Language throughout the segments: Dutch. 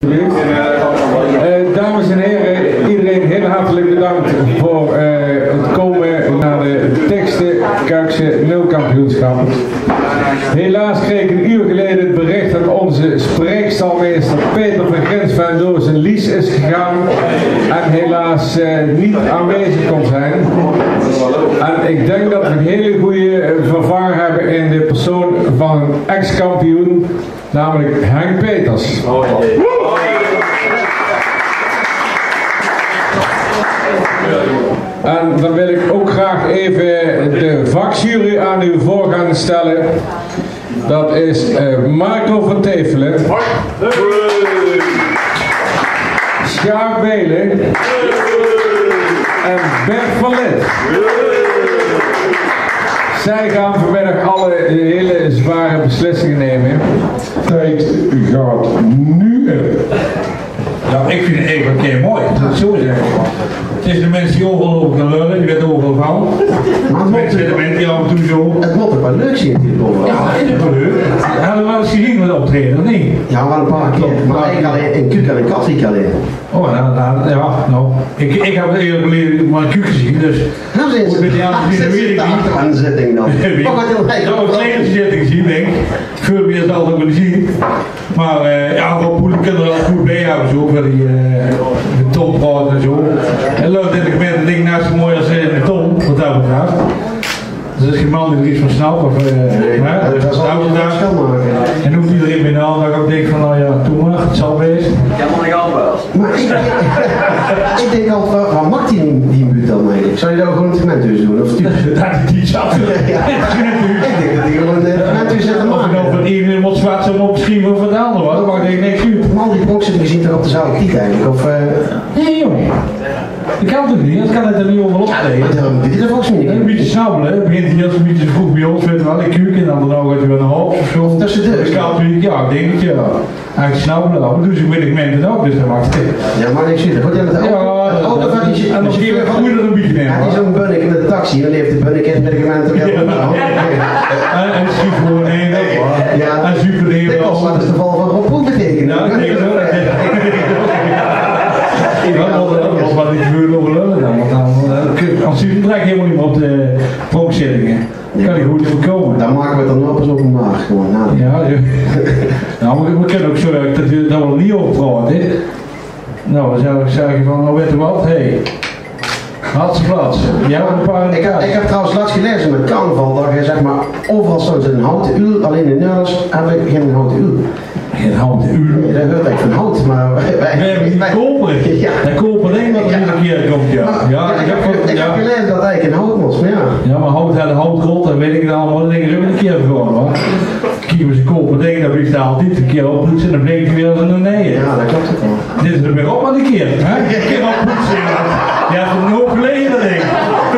Dames en heren, iedereen heel hartelijk bedankt voor het komen naar de Teksten Kuikse Nulkampioenschap. Helaas kreeg ik een uur geleden het bericht dat onze spreekstalmeester Peter van Grens van Doos zijn lies is gegaan en helaas niet aanwezig kon zijn. En ik denk dat we een hele goede vervanger hebben in de persoon van een ex-kampioen, namelijk Henk Peters. En dan wil ik ook graag even de vakjury aan u voor gaan stellen. Dat is Marco van Tevelen, Sjaak Belen en Bert van Lid. Zij gaan vanmiddag alle hele zware beslissingen nemen. Tijd gaat nu in. Nou, ik vind het even een keer mooi, dat ik zo zeggen. Het is de mensen die overal over gaan lullen, die weten overal van. Maar mensen die af en toe zo. Het moet ook wel leuk zien natuurlijk overal. Ja, het is wel leuk. Hadden we wel eens gezien met optreden, of niet? Ja, wel een paar keer. Maar ik alleen in Kuuk en in Katwijk alleen. Oh, nou. Ik heb het eerlijk geleden maar een Kuuk gezien, dus. Nou zijn ze. Met die aan de weet ik niet. Aan de zitting dan. Ik heb een kleine zitting gezien, denk ik. Veel meer dan altijd willen zien. Maar ja, gewoon poelen kunnen er wel goed bij houden, zo. Voor die betonpraat en zo. En leuk dat ik met het ding naast zo mooi als in beton, wat dat betreft. Dus als je man die er iets van snapt, of dat is wel een verschil maken. en hoeft iedereen mee na, dan ik denk van, nou ja, doe maar, het zal wezen. Ja, maar nog wel. Maar ik denk altijd, wat maakt die buurt dan eigenlijk? Zou je daar ook gewoon een cementhuis doen? Of Dat is die zat. Ik denk dat die gewoon een cementhuis zet te Of je nou van iedereen wat zwart zou opgeschreven of van de ander was, dan maakt er niks uit. Maar al die boksen die zien toch op dezelfde tiet eigenlijk? Of, Nee jongen, dat kan toch niet, dat kan het er niet over optreden. dit is er volgens mij niet. Een beetje snabbelen, het begint hier als een beetje vroeg bij ons, weet je wel, ik kuuk en dan gaat hij weer naar huis of zo. Tussen de deur. Ja, ik denk het ja. Eigenlijk snabbelen, maar doen ze met de gemeente ook, dus dat maakt het. Ja, maar niks zitten. Goed, ja, met de auto van die en dan zie je van moeder een beetje nemen. Ja, die is zo'n bunnik met de taxi, dan heeft de bunnik in met de gemeente. En schiet gewoon heen. Ja, en super heen. Wat is de val van Rob Poel betekenen? Ja, dat denk ik ook. Dat was wat ik gebeurde over lullen dan. Als je trekt helemaal niet meer op de pronkzittingen, kan je goed voorkomen. Dan maken we het dan nog eens openbaar gewoon. Ja, nou, we kunnen ook zorgen dat we er niet over praten. Nou, dan zou ik zeggen van, nou weet je wat, hé. Hartstikke plaats. Jij hebt een paar ik heb trouwens laatst gelezen met carnaval dat je zeg maar overal staat een houten uur, alleen in Nederlands hebben we geen houten uur. Geen houten uur? Nee, dat hoort echt van hout, maar wij hebben die koper. Ja. Dat koper alleen wat er iedere keer komt, ja. Ik heb gelezen dat eigenlijk een hout was, maar ja. Ja, maar hout had een houtrot en weet ik dan allemaal, dat denk ik ook een keer gewoon hoor. Kiepen ze koper ding, dan vliegt hij altijd een keer oppoetsen en dan bleek hij weer als een nee. Ja, dat klopt ook wel. Dit is er weer op maar een keer, hè? Een keer oppoetsen. Je hebt een hoop geleden, denk ik.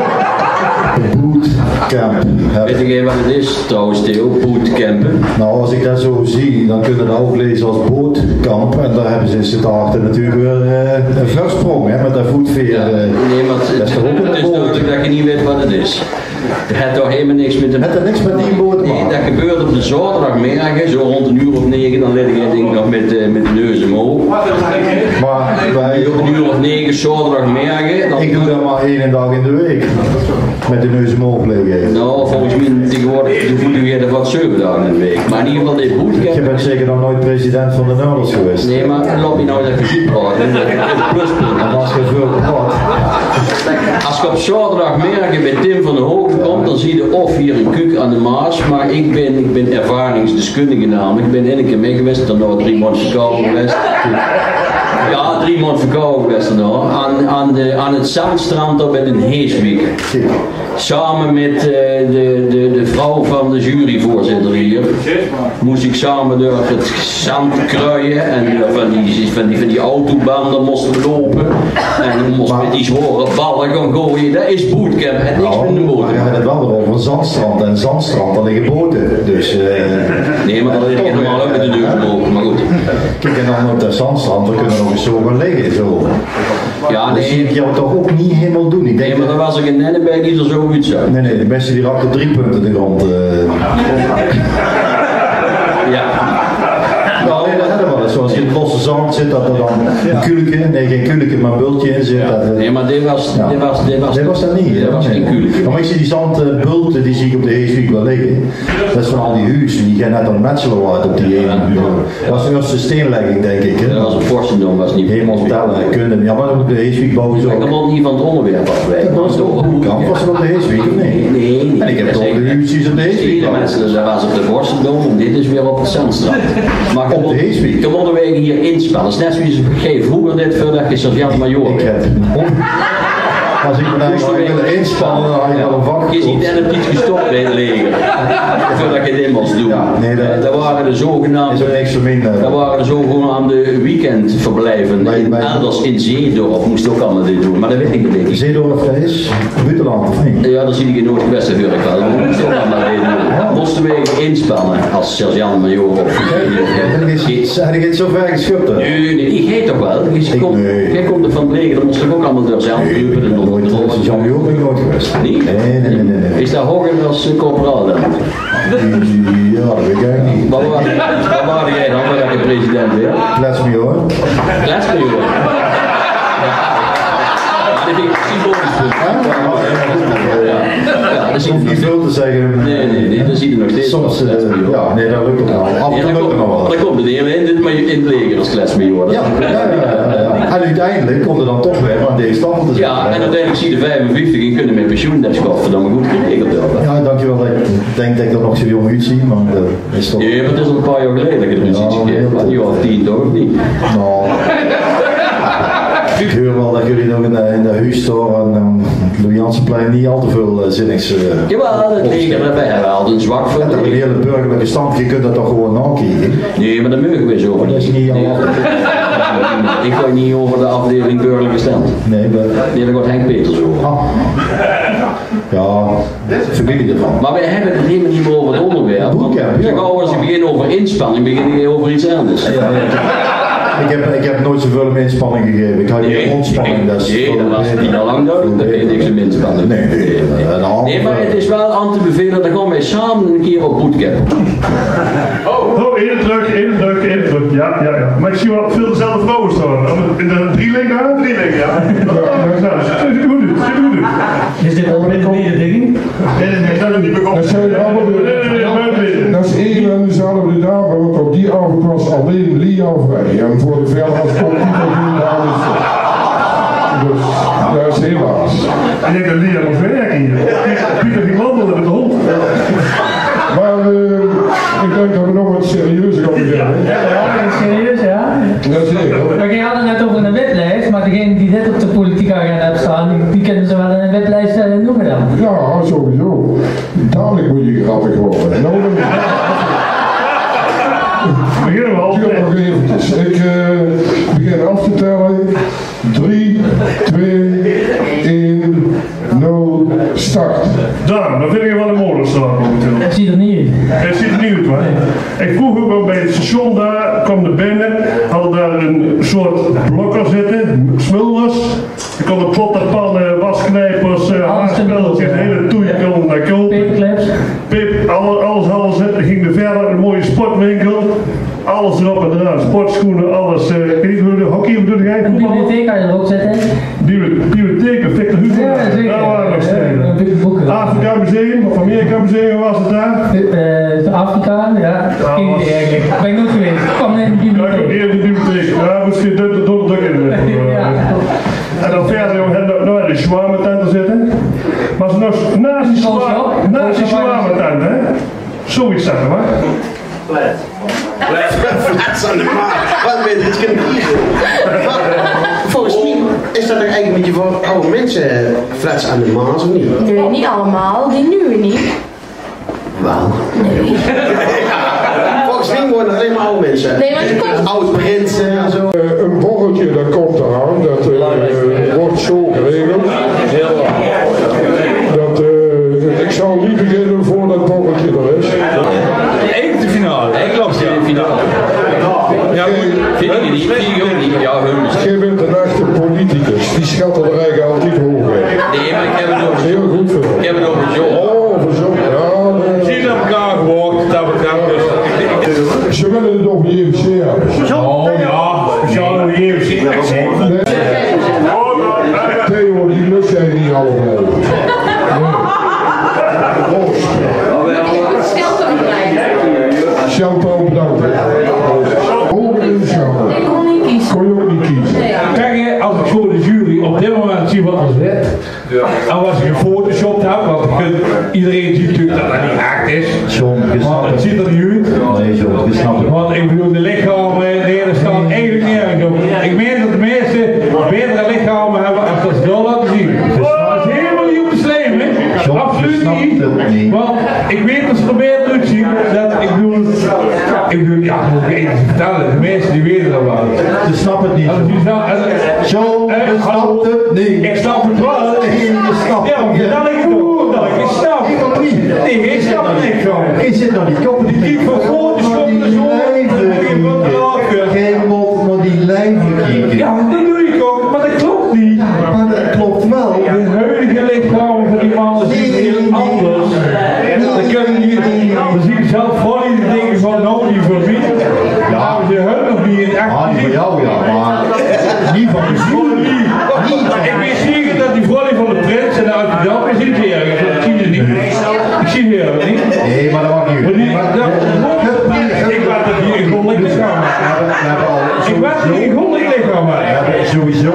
Bootcamp. Weet ik even wat het is trouwens, Theo, bootcampen? Nou, als ik dat zo zie, dan kunnen we dat ook lezen als bootkamp. En daar hebben ze in Sittard natuurlijk weer een versprong, hè, met dat voetveer. Ja, nee, maar dat is toch ook het is duidelijk dat je niet weet wat het is. Het heeft toch helemaal niks met de... Het heeft niks met die boot te Nee, maken. dat gebeurt op de zaterdagmiddag, zo rond 1:09, dan lig ik denk ik nog met de neus omhoog. Maar wij, Op 1:09 zaterdagmiddag. ik doe dat maar 1 dag in de week. Met de neus omhoog liggen. Nou, volgens mij tegenwoordig doe je er wat 7 dagen in de week. Maar in ieder geval dit bootcamp... Je bent zeker nog nooit president van de Nuilers geweest. Nee, maar laat me nou even goed praten. Dat is het pluspunt. En als je veel praat. Als je op zaterdagmiddag bij Tim van der Hogen komt, dan zie je of hier een Kuuk aan de Maas. Maar ik ben ervaringsdeskundige namelijk. Ik ben één keer mee geweest, dan nog 3 maanden verkouden geweest. Ja, 3 maanden verkouden geweest dan nog. Aan het Zandstrand op in Heeswijk. Samen met de vrouw van de juryvoorzitter hier. Moest ik samen door het zand kruien en van die autobanden moesten we lopen. En dan moest met die zware ballen gaan gooien. Dat is bootcamp, het niks met de motor. Maar je hebt het wel over Zandstrand en Zandstrand, daar liggen boten. Dus, nee, maar dat ligt helemaal ook met de deur omhoog, maar goed. Kijk, en dan op dat Zandstrand, daar kunnen we nog eens zo gaan liggen. Zo. Ja, Dat zie ik jou toch ook niet helemaal doen. Ik denk nee, maar er was ook een nenne bij die er zo uit zag. Nee, de mensen die raken 3 punten de grond. Ja. Nou, nee, dat hebben we wel zoals je in het losse zand zit, dat er dan een kulke, nee geen kulke, maar een bultje in zit. Nee, maar dit was dat niet. Dat was geen kulke. Maar ik zie die zandbulten, die zie ik op de Heeswijk wel liggen. Dat is van al die huizen, die gaan net aan het metselen worden op die ene. Dat was de eerste steenlegging, denk ik. Hè? Dat was een vorstendom, was niet helemaal vertellen, kunnen. Ja, maar op de Heeswijk bouwen ze ook. Ik kom niet van het onderwerp afwijken. Dat was toch een kant, was het op de Heeswijk of nee? Nee. En ik heb toch de huisjes op de Heeswijk. Dat was op de vorstendom en dit is weer op het Zandstrand. Maar op de Heeswijk. Gewonnen wegen hier inspellen. Dat is net zoals je vroeger dit voordat je sergeant-major werd. Als ik me daar wil inspannen, dan had je wel een vak. Je ziet net iets gestopt bij het leger. Voordat je dit moest doen. Ja, nee, dat waren de zogenaamde. Dat waren de zogenaamde weekendverblijven. In Aanders in Zeedorf moest ook allemaal dit doen. Maar dat weet ik niet. Zeedorf, dat is buitenland of niet? Ja, dat zie ik in Noord-Westen hoor ik wel. Dat moest ook allemaal dit doen. Moesten we inspannen als sergeant-major of. Heb ik het zo ver geschupt? Nee, ik heet toch wel. Jij komt er van het leger, dan moest ik ook allemaal door zelf lopen. Jean-Marie ben ik nooit geweest. Nee? Nee. Is dat hoger als corporaal dan? Ja, dat weet ik eigenlijk niet. Wat waren jij dan, waar je president weer? Kletsmajor. Kletsmajor? Dat vind ik symbolisch punt. Ja, dat hoef niet veel te zeggen. Nee, dat zie je nog steeds. Soms, ja, nee, dat lukt ook wel. Af en toe lukt het nog wel. Dan komt het in het leger als kletsmajor. Ja. En uiteindelijk komt het dan toch weer aan deze tafel te zitten. Ja, en uiteindelijk zie je de 55 en kunnen met pensioen dat schoffen dan maar goed geregeld hebben. Ja, dankjewel. Ik denk dat ik er nog zo jong uitzie, maar dat is toch... Nee, maar het is al een paar jaar geleden dat ik er iets gegeven heb. Ja, 10 toch of niet? Nou... Ik hoor wel dat jullie nog in de huisstore en Louis Jansenplein niet al te veel zinnigs... Jawel, het leger daarbij hebben we altijd een zwak voor. En dat een hele burgerlijke stand, je kunt dat toch gewoon nakijken? Nee, maar dat mogen we zo. Dat is niet allemaal... Ik ga niet over de afdeling burgerlijke stand. Nee, daar gaat Henk Peters over. Ah. Ja, familie ervan. Maar wij hebben het helemaal niet meer over het onderwerp. Als je begint over inspanning, begin je over iets anders. Ik heb nooit zoveel om inspanning gegeven. Ik had hier ontspanning. Dat was niet al lang duidelijk. Dat geeft niks om inspanning. Nee, maar het is wel aan te bevelen. Dan gaan wij samen een keer op bootcamp. Oh, één druk. Ja. Maar ik zie wel veel dezelfde vrouwen staan. In de drieling, ja? Ziet er goed uit. Is dit al met de mededinging? Nee, dat is niet begonnen. Dat is één en dezelfde dame, want op die avond was alleen Lia vrij. En voor de verder was ook niet geen dame. Dus dat is helaas. Ik denk dat Lia nog werken hier. Pieter ging wandelen met de hond. Maar ik denk dat we nog wat serieuzer gaan beginnen. Ja, serieus, ja. Jazeker. We hadden net over een wetlijst, maar degene die dit op de politieke agenda hebben staan, die kunnen ze wel een wetlijst noemen dan. Ja, sowieso. Dadelijk moet je grappig worden. Nou, beginnen we al. Nog eventjes. Ik begin af te tellen. 3, 2, 1, 0, start. Dan vind ik wel een molen staan momenteel. Dat ziet er niet uit. Het ziet er niet uit, maar ik vroeg ook wel bij het station daar, kwam er binnen, hadden daar een soort blokker zitten, smulders. Je kon een potten, pannen, wasknijpers, haarspelletjes, hele toeikel naar koop. Paperclips. Alles hadden ze. Dan ging er verder een mooie sportwinkel. Alles erop en eraan, sportschoenen, alles. Ik weet niet hoe de hockey bedoel jij? Een bibliotheek kan je er ook zetten. Bibliotheken, Victor Hugo. Ja, zeker. Daar waren nog steden. Afrika Museum of Amerika Museum was het daar? Afrika, ja. Geen idee eigenlijk. Ik ben nooit geweest. Ik kwam net in de bibliotheek. Ja, ik kwam in de bibliotheek. Ja, moest je door de in. En dan verder nog in de shawarma-tent zitten. Maar ze nog naast die shawarma-tent, hè? Zoiets zeggen, maar. Flats aan de maat. Wat weet je, het kunnen kiezen. Volgens mij is dat ook eigenlijk een beetje voor oude mensen flats aan de maat, of niet? Nee, niet allemaal. Die nieuwe niet. Wel. Nee. Volgens mij worden alleen maar oude mensen. Nee, maar het komt... Oud prinsen en zo. Een borreltje, dat komt eraan. Dat wordt zo geregeld. Dat, ik zal niet beginnen voordat het borreltje er is. De finale. Ik geloof ze in de finale. Ja, vind ik niet. Vind ik ook niet. Ja, hun. Jij bent een echte politicus. Die schatten er eigenlijk altijd hoog in. Nee, maar ik heb het over heel goed voor. Ik heb het over John. Oh, voor zo. Ja, zien op elkaar gehoord. Dat betreft dus. ze willen het over de JVC hebben. Oh, Theo, die lust jij niet allemaal. Chantal bedankt. Hoger in de Chantal. Kon je ook niet kiezen. Kijk, als ik zo de jury op dit moment zie wat er zit, dan was ik een Photoshop heb, want iedereen ziet natuurlijk dat dat niet echt is. Want het ziet er niet uit. Nee, zo, dat snap ik. Want ik bedoel, de lichamen, er staan eigenlijk nergens op. Ik meen dat de meeste betere lichamen hebben als dat ze dat laten zien. Dat is helemaal niet op te slijmen, hè? Absoluut niet. Want ik weet dat ze er beter uitzien. Dat ik bedoel, ja, moet ik even vertellen, de meesten die weten dat wel. Je snapt het niet. Zo, je snapt het niet. Ik snap het wel. Je snapt het niet. Ja, dat ik het ook. Dat ik het snap. Nee, ik snap het niet zo. Is het nou die koppen die kiek van Photoshop en zo. Geen mond, maar die lijven kieken. Ja, dat doe ik ook, maar dat klopt niet. Maar dat klopt wel. De huidige lichamen van die mannen zien heel anders. Dat kunnen niet. Dan zie ik zelf voor die dingen van nou die voor wie. Ja, ze hebben nog niet in het echt. Ah, die van jou ja, maar niet van de school. Ik weet zeker dat die volley van de prins en de Amsterdam is niet ergens. Dat zie je niet. Ik zie het helemaal niet. Nee, maar dat mag niet. Ik weet dat die een gondelijk lichaam Ik weet dat die een gondelijk lichaam We hebben sowieso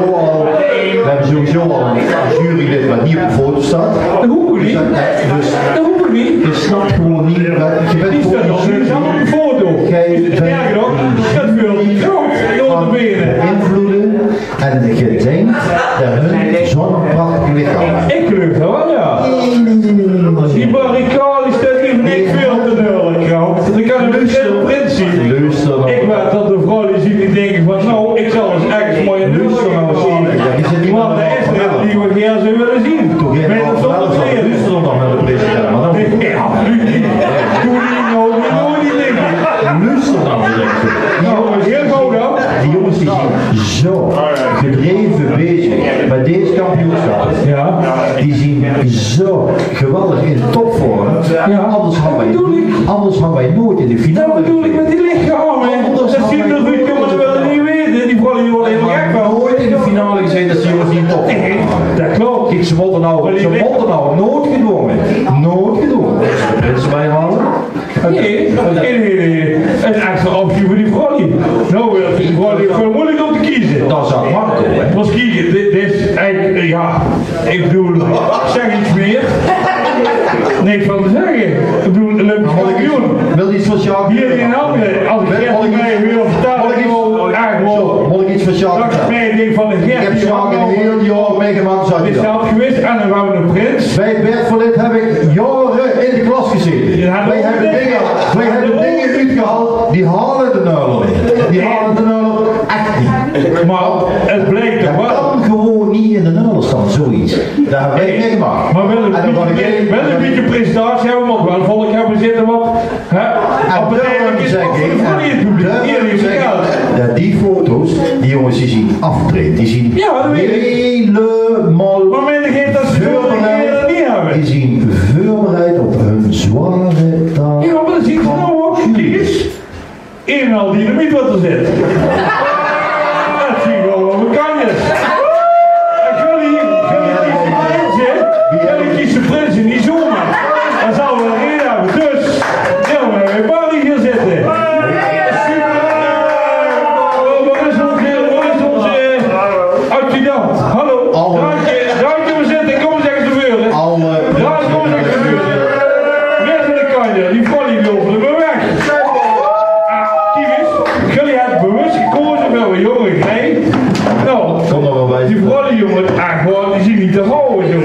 al een jurylid wat niet op de foto staat. Dat hoef ik niet. Dat hoef ik niet. Je snapt gewoon niet. Je bent die staat nog niet op de foto. Sterker nog, dat veel groot. Invloeden en je denkt dat hun zo'n prachtig lichaam hebben. Ik geloof dat wel, ja. Die barricade staat hier niet veel te nullen, krant. Dan kan ik dus heel prins zien. Ik weet dat de vrouw die ziet die denken van nou, ik zal eens echt mooie luister nou zien. Want de is net die we graag zou willen zien. Met het zonder kleren. Luister nog met de president, maar dan... Nee, absoluut niet. Doe die nou, doe die dingen. Luister dan direct. Nou, heel goed dan. Die jongens die zijn zo gedreven bezig met deze kampioenschap. Ja. Die zien zo geweldig in topvorm. Ja. Anders gaan wij nooit in de finale. Dat bedoel ik met die lichamen. Dat zien de goed jongens wel niet weten. Die vallen hier wel helemaal gek van. Nooit in de finale gezien dat ze jongens niet in topvorm. Nee, dat klopt. Kijk, ze moeten nou nooit gedwongen. Nooit gedwongen. Prins bij halen. Nee. Een extra optie voor die volley. Nou, die volley is veel moeilijk om te kiezen. Dat is aan Marco, hè? Was kiezen, dit is eigenlijk, ja, ik bedoel, zeg iets meer. Niks van te zeggen. Ik bedoel, een Olympisch kampioen. Wil je iets van Jacques? Hier in handen, als ik Gert mij wil vertellen, moet ik iets van Jacques? Dat is mij denk van de Gert. Ik heb Jacques een heel jaar meegemaakt. Het is zelf geweest en dan gaan we de prins. Bij Bert Verlet heb ik jaren in de klas gezeten. Wij hebben dingen uitgehaald, die halen de neulen niet. Die halen de neulen echt niet. Maar het blijkt toch wel. Dat kan gewoon niet in de neulen staan, zoiets. Daar hebben wij meegemaakt. Maar wel een beetje presentatie hebben, want wel volk hebben zitten wat. En daarom zeg ik dat die foto's, die jongens die zien afgetraind, die zien helemaal voorbereid, die zien voorbereid op hun zware taak. Ja, maar dat zie je nou ook. Die is een en al dynamiet wat er zit. Dat zie je wel over kanjes. Jullie kiezen prins en niet zomaar. Dat zal wel een reden hebben. Dus, ja, we hebben een Barry hier zitten. Waar is onze adjudant? Hallo. Drankje, we zitten. Kom eens even te vuren. Drankje, kom eens even te vuren. Waar zijn de kanjer? Die volley lopen er weg. Kijk eens. Jullie hebben bewust gekozen voor een jonge grij. Nou, die volley jongen, gewoon, die zien niet te houden, jongen.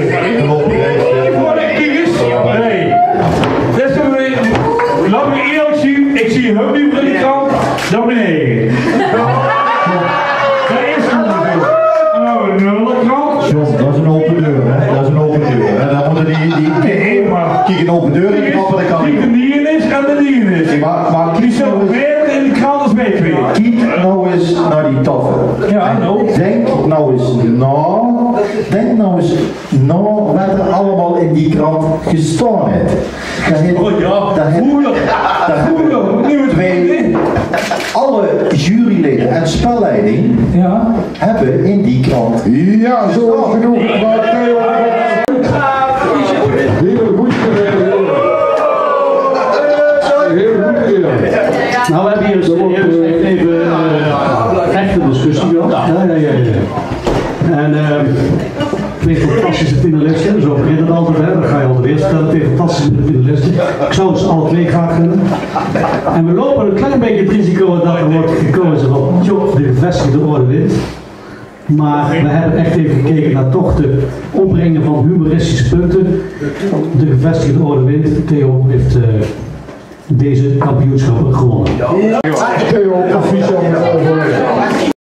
Laat me eerlijk zien, ik zie hem nu van die kant naar beneden. Dat is het natuurlijk. En dan hebben we een nullenkant. John, dat is een open deur, hè? Dat is een open deur, hè? Dan moeten Nee, maar... Kijk, een open deur in de kant, dat kan niet. Kijk, de dien is en de dien is. Maar die zullen beter in de krant als wij twee. Kijk nou eens naar die tafel. Ja, denk nou eens wat er allemaal in die krant gestaan heeft. Alle juryleden en spelleiding hebben in die krant. Ja, zo genoeg. Nou, we hebben hier even echte discussie gehad. En twee fantastische finalisten, zo begint het altijd, hè? Dan ga je al de eerste stellen, twee fantastische finalisten. Ik zou ze alle twee graag willen. En we lopen een klein beetje het risico dat er wordt gekozen van, joh, de gevestigde orde wint. Maar we hebben echt even gekeken naar toch de opbrengen van humoristische punten. De gevestigde orde wint. Theo heeft deze kampioenschappen gewonnen. Theo, proficiat met overleg.